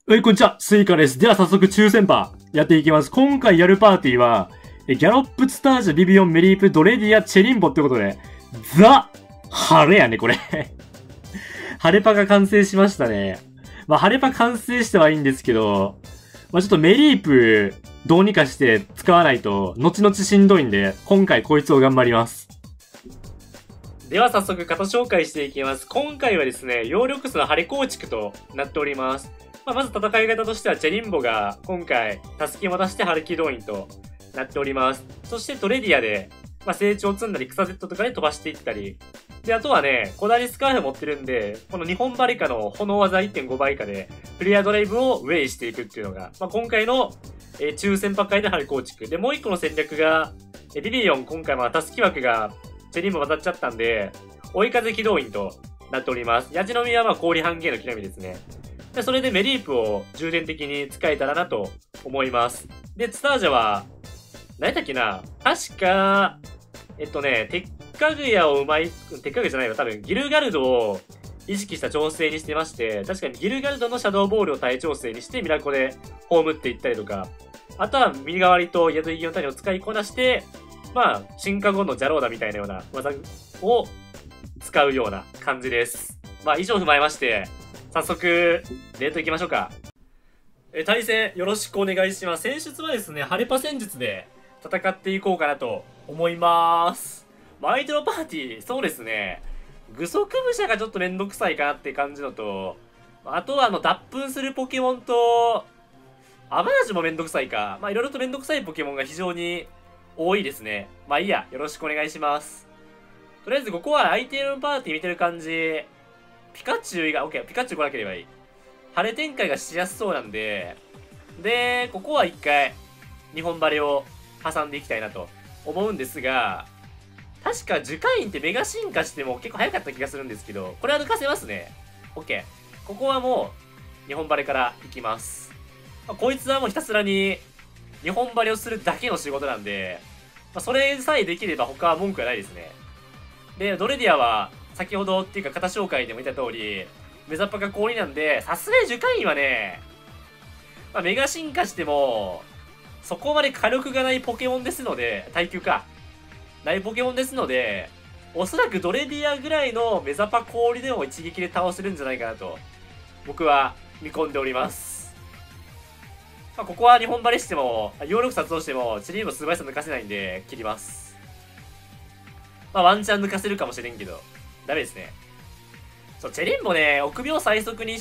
はい、こんにちは。スイカです。では早速抽選パーやっていきます。今回やるパーティーは、ギャロップ、ツタージュ、ビビオン、メリープ、ドレディア、チェリンボってことで、ザ・晴れやね、これ。晴れパが完成しましたね。まあ、晴れパ完成してはいいんですけど、まあ、ちょっとメリープ、どうにかして使わないと、後々しんどいんで、今回こいつを頑張ります。では早速型紹介していきます。今回はですね、ヨーロックスの晴れ構築となっております。まず戦い方としては、チェリンボが今回、タスキも出して春機動員となっております。そしてトレディアで、成長積んだり草 Z とかで飛ばしていったり。で、あとはね、小ダリスカーフ持ってるんで、この日本バリカの炎技 1.5 倍以下で、プレイヤードライブをウェイしていくっていうのが、今回の、抽選破壊で春構築。で、もう一個の戦略が、ビビオン今回タスキ枠が、チェリンボ渡っちゃったんで、追い風機動員となっております。ヤジの実は氷半径の木の実ですね。で、それでメリープを重点的に使えたらなと思います。で、ツタージャは、何だっけな、確か、鉄火具屋を鉄火具じゃないわ、多分ギルガルドを意識した調整にしてまして、確かにギルガルドのシャドウボールを耐調整にしてミラコで葬っていったりとか、あとは身代わりと宿行きの谷を使いこなして、進化後のジャローダみたいなような技を使うような感じです。以上踏まえまして、早速、レートいきましょうか。対戦よろしくお願いします。戦術はですね、ハレパ戦術で戦っていこうかなと思います。相手のパーティー、そうですね、具足武者がちょっとめんどくさいかなって感じのと、あとは脱粉するポケモンと、アマージュもめんどくさいか。いろいろとめんどくさいポケモンが非常に多いですね。いいや、よろしくお願いします。とりあえずここは相手のパーティー見てる感じ、ピカチュウ以外、オッケー、ピカチュウ来なければいい。晴れ展開がしやすそうなんで、で、ここは一回、日本バレを挟んでいきたいなと思うんですが、確か樹海院ってメガ進化しても結構早かった気がするんですけど、これは抜かせますね。オッケー。ここはもう、日本バレからいきます。こいつはもうひたすらに、日本バレをするだけの仕事なんで、それさえできれば他は文句はないですね。で、ドレディアは、先ほどっていうか型紹介でも言った通り、メザパが氷なんで、さすがに樹海院はね、メガ進化しても、そこまで火力がないポケモンですので、耐久か。ないポケモンですので、おそらくドレディアぐらいのメザパ氷でも一撃で倒せるんじゃないかなと、僕は見込んでおります。ここは日本バレしても、揚力殺動しても、チリーム素早さ抜かせないんで、切ります。ワンチャン抜かせるかもしれんけど、ダメですね。そう、チェリンもね、臆病最速にして、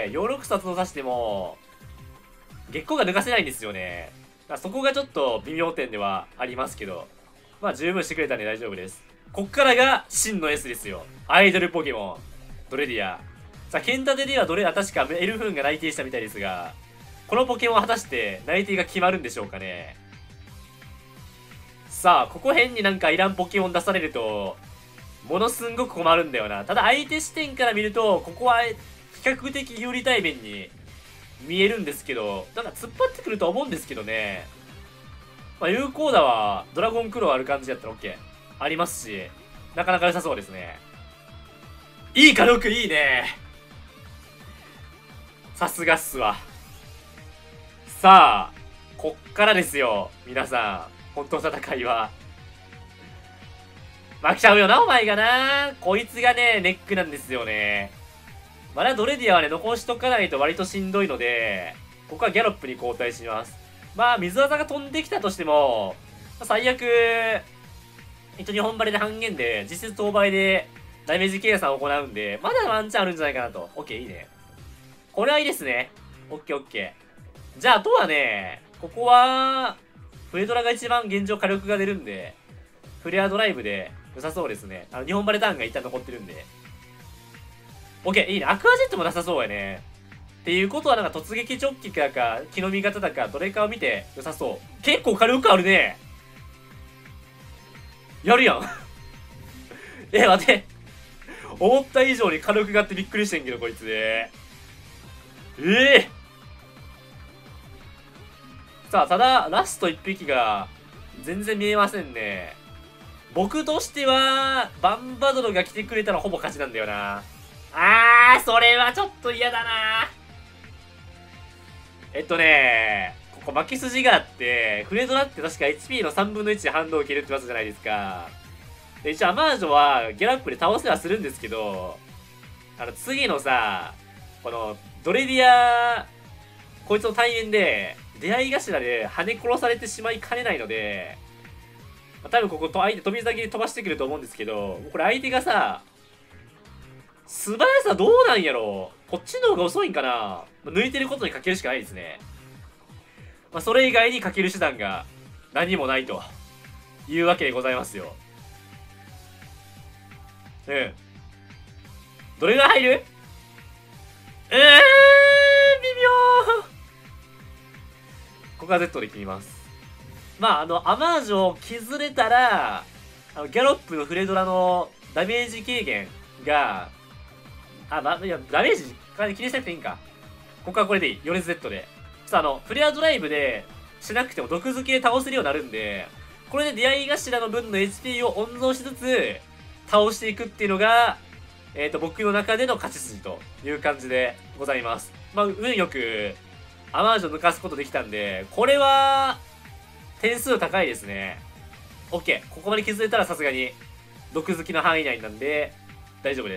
揚力殺動さしても、月光が抜かせないんですよね。そこがちょっと微妙点ではありますけど、十分してくれたんで大丈夫です。こっからが真の S ですよ。アイドルポケモン、ドレディア。ケンタテでは確かエルフーンが内定したみたいですが、このポケモンは果たして内定が決まるんでしょうかね。さあ、ここ辺になんかいらんポケモン出されると、ものすんごく困るんだよな。ただ相手視点から見ると、ここは比較的有利対面に見えるんですけど、なんか突っ張ってくると思うんですけどね。有効打はドラゴンクローある感じだったら OK。ありますし、なかなか良さそうですね。いい火力いいね。さすがっすわ。さあ、こっからですよ。皆さん、本当の戦いは。負けちゃうよな、お前がな。こいつがね、ネックなんですよね。まだドレディアはね、残しとかないと割としんどいので、ここはギャロップに交代します。水技が飛んできたとしても、最悪、日本バレで半減で、実質当倍でダメージ計算を行うんで、まだワンチャンあるんじゃないかなと。オッケー、いいね。これはいいですね。オッケー、オッケー。じゃあ、あとはね、ここは、フレドラが一番現状火力が出るんで、フレアドライブで良さそうですね。日本バレターンが一旦残ってるんで。オッケー、いいね。アクアジェットもなさそうやね。っていうことはなんか突撃ジョッキだか、木の実型だか、どれかを見て良さそう。結構火力あるね。やるやん。待って。思った以上に火力があってびっくりしてんけど、こいつで。さあ、ただ、ラスト1匹が全然見えませんね。僕としては、バンバドロが来てくれたらほぼ勝ちなんだよな。それはちょっと嫌だな。 ここ負け筋があって、フレドラって確か HP の3分の1で反動を切るって技じゃないですか。で、一応アマージョはギャラップで倒せはするんですけど、次のさ、この、ドレディア、こいつの対面で、出会い頭で跳ね殺されてしまいかねないので、多分ここと相手飛び先で飛ばしてくると思うんですけど、これ相手がさ、素早さどうなんやろう、こっちの方が遅いんかな、抜いてることにかけるしかないですね。それ以外にかける手段が何もないというわけでございますよ。うん。どれぐらい入る？微妙。ここは Z で決めます。アマージョを削れたら、ギャロップのフレドラのダメージ軽減が、いや、ダメージ気にしなくていいんか。ここはこれでいい。4列 Z で。フレアドライブでしなくても毒付けで倒せるようになるんで、これで出会い頭の分の HP を温存しつつ、倒していくっていうのが、僕の中での勝ち筋という感じでございます。運よく、アマージョ抜かすことできたんで、これは、点数高いですね。OK。ここまで削れたらさすがに、毒付きの範囲内なんで、大丈夫です。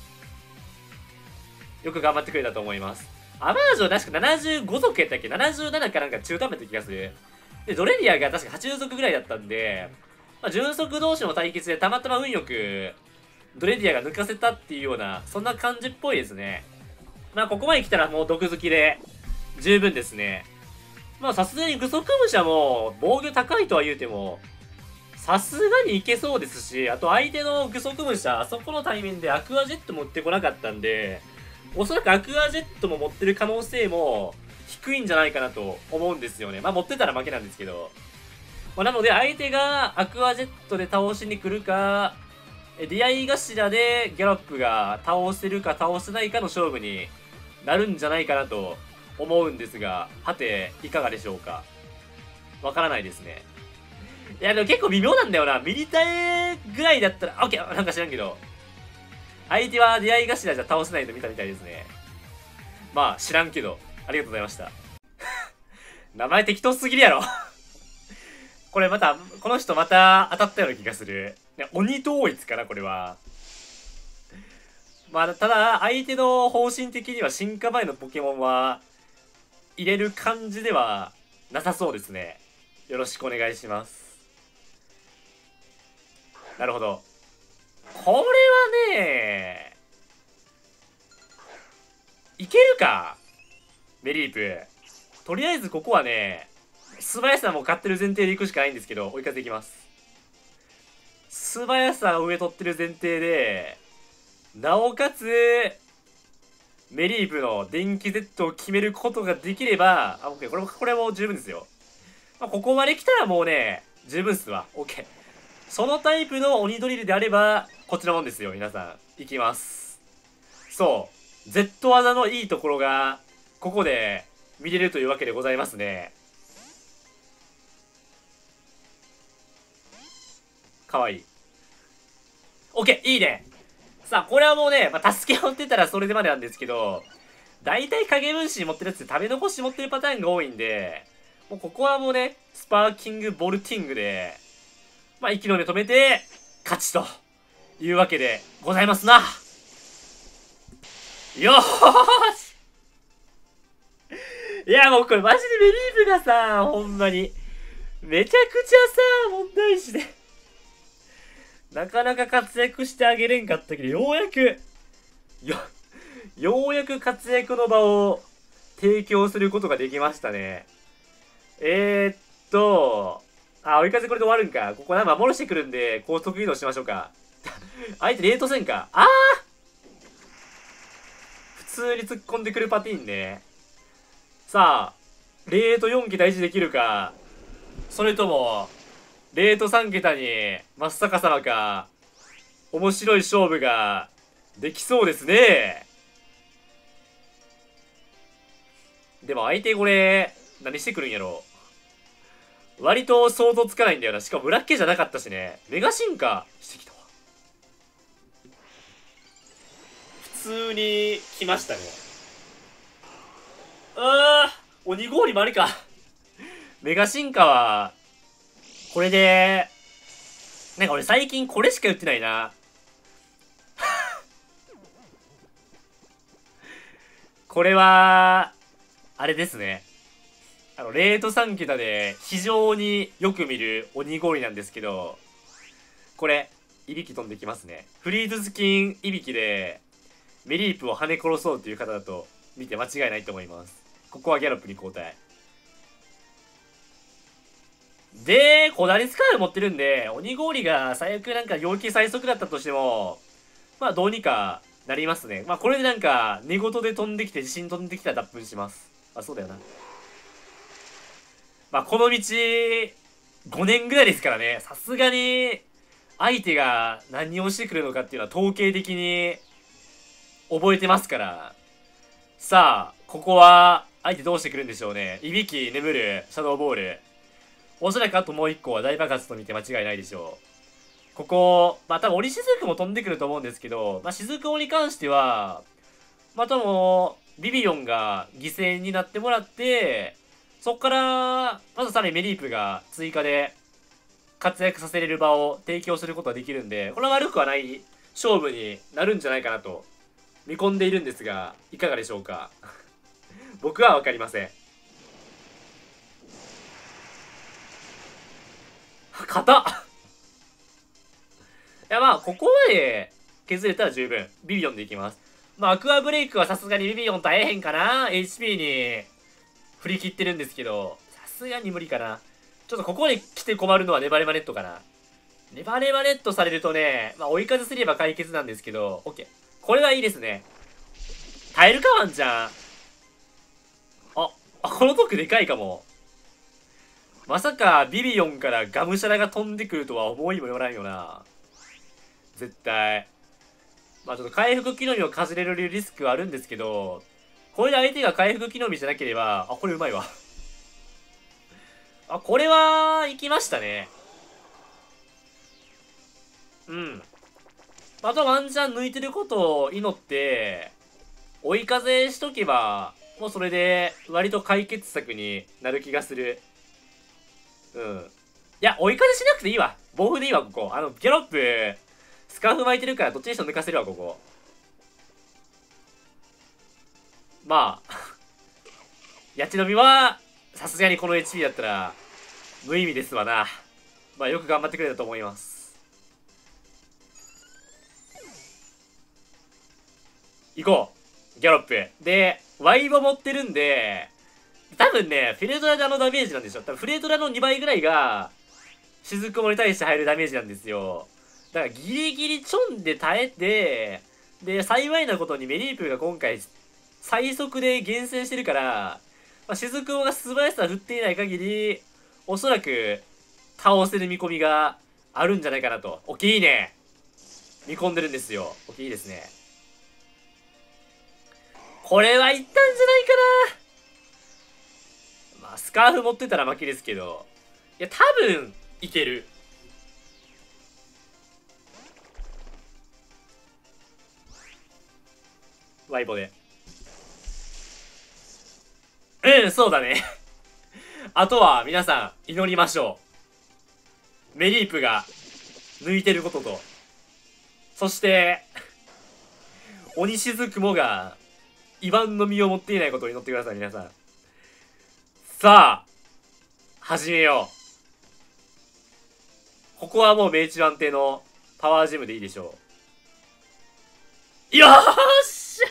よく頑張ってくれたと思います。アマージョ確か75族やったっけ ?77 かなんか中途半端って気がする。で、ドレリアが確か80族ぐらいだったんで、純族同士の対決でたまたま運よく、ドレディアが抜かせたっていうような、そんな感じっぽいですね。ここまで来たらもう毒付きで、十分ですね。さすがに具足武者も、防御高いとは言うても、さすがにいけそうですし、あと相手の具足武者、あそこの対面でアクアジェット持ってこなかったんで、おそらくアクアジェットも持ってる可能性も低いんじゃないかなと思うんですよね。持ってたら負けなんですけど。なので相手がアクアジェットで倒しに来るか、出会い頭でギャロップが倒せるか倒せないかの勝負になるんじゃないかなと思うんですが、はて、いかがでしょうか。わからないですね。いや、でも結構微妙なんだよな。ミリタエぐらいだったら、オッケーなんか知らんけど。相手は出会い頭じゃ倒せないと見たみたいですね。知らんけど。ありがとうございました。名前適当すぎるやろ。これまた、この人また当たったような気がする。鬼統一かな、これは。ただ、相手の方針的には進化前のポケモンは、入れる感じではなさそうですね。よろしくお願いします。なるほど。これはね、いけるかメリープ。とりあえずここはね、素早さも買ってる前提でいくしかないんですけど、追い風いきます。素早さを上取ってる前提で、なおかつ、メリープの電気 Z を決めることができれば、OK、これも十分ですよ。ここまで来たらもうね、十分っすわ。OK。そのタイプの鬼ドリルであれば、こっちのもんですよ、皆さん。いきます。そう。Z 技のいいところが、ここで見れるというわけでございますね。かわいい。OK! いいね。さあ、これはもうね、助け持ってたらそれでまでなんですけど、大体影分身持ってるやつって食べ残し持ってるパターンが多いんで、もうここはもうね、スパーキングボルティングで、息の根止めて、勝ちというわけでございますな。よーしいや、もうこれマジでメリーブがさ、ほんまに、めちゃくちゃさ、問題視で。なかなか活躍してあげれんかったけど、ようやく活躍の場を提供することができましたね。追い風これで終わるんか。ここ守してくるんで、高速移動しましょうか。相手レート戦か。普通に突っ込んでくるパティーンね。さあ、レート4桁維持できるか。それとも、レート3桁に真っ逆さまか、面白い勝負ができそうですね。でも相手これ、何してくるんやろ。割と想像つかないんだよな。しかも裏っ気じゃなかったしね。メガ進化してきたわ。普通に来ましたね。 鬼氷もあるか。メガ進化は、これで、なんか俺最近これしか言ってないな。これは、あれですね。レート3桁で非常によく見る鬼氷なんですけど、これ、いびき飛んできますね。フリーズスキンいびきで、メリープを跳ね殺そうという方だと見て間違いないと思います。ここはギャロップに交代。で、コダリスカール持ってるんで、鬼氷が最悪なんか陽気最速だったとしても、まあどうにかなりますね。まあこれでなんか寝言で飛んできて地震飛んできたら脱粉します。あ、そうだよな。まあこの道、5年ぐらいですからね、さすがに相手が何をしてくるのかっていうのは統計的に覚えてますから。さあ、ここは相手どうしてくるんでしょうね。いびき、眠る、シャドーボール。おそらくあともう一個は大爆発と見て間違いないでしょう。ここ、まあ多分鬼しずくも飛んでくると思うんですけど、まあしずく鬼に関しては、またもう、ビビオンが犠牲になってもらって、そっから、まずさらにメリープが追加で活躍させれる場を提供することができるんで、これは悪くはない勝負になるんじゃないかなと見込んでいるんですが、いかがでしょうか。僕はわかりません。硬っ。いやまあ、ここまで削れたら十分。ビビオンでいきます。まあ、アクアブレイクはさすがにビビオン大変かな。 HP に振り切ってるんですけど、さすがに無理かな。ちょっとここに来て困るのはネバネバネットかな。ネバネバネットされるとね、まあ追い風すれば解決なんですけど、オッケー。これはいいですね。耐えるかワンちゃん。このトークでかいかも。まさかビビオンからガムシャラが飛んでくるとは思いもよらんよな。絶対。まあちょっと回復機能みをかじれるリスクはあるんですけど、これで相手が回復機能みじゃなければ、これうまいわ。これは、いきましたね。うん。あとワンチャン抜いてることを祈って、追い風しとけば、もうそれで割と解決策になる気がする。うん。いや、追い風しなくていいわ。暴風でいいわ、ここ。ギャロップ、スカーフ巻いてるからどっちにしても抜かせるわ、ここ。まあ、ヤチノミは、さすがにこの HP だったら、無意味ですわな。まあ、よく頑張ってくれたと思います。行こう。ギャロップ。で、ワイボ持ってるんで、多分ね、フィレドラでダメージなんでしょ。多分フィレドラの2倍ぐらいが、雫雲に対して入るダメージなんですよ。だからギリギリチョンで耐えて、で、幸いなことにメリープが今回、最速で厳選してるから、まあ、雫雲が素早さ振っていない限り、おそらく、倒せる見込みがあるんじゃないかなと。オッケー、いいね。見込んでるんですよ。オッケー、いいですね。これはいったんじゃないかな。まあ、スカーフ持ってたら負けですけど。いや、多分、いける。ワイボで。うん、そうだね。あとは、皆さん、祈りましょう。メリープが、抜いてることと。そして、鬼しずくもが、イバンの実を持っていないことを祈ってください、皆さん。さあ、始めよう。ここはもう命中安定のパワージムでいいでしょう。よーし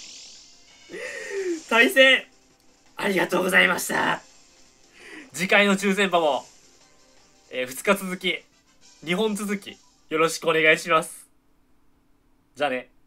対戦ありがとうございました。次回の抽選馬も、2日続き、2本続き、よろしくお願いします。じゃあね。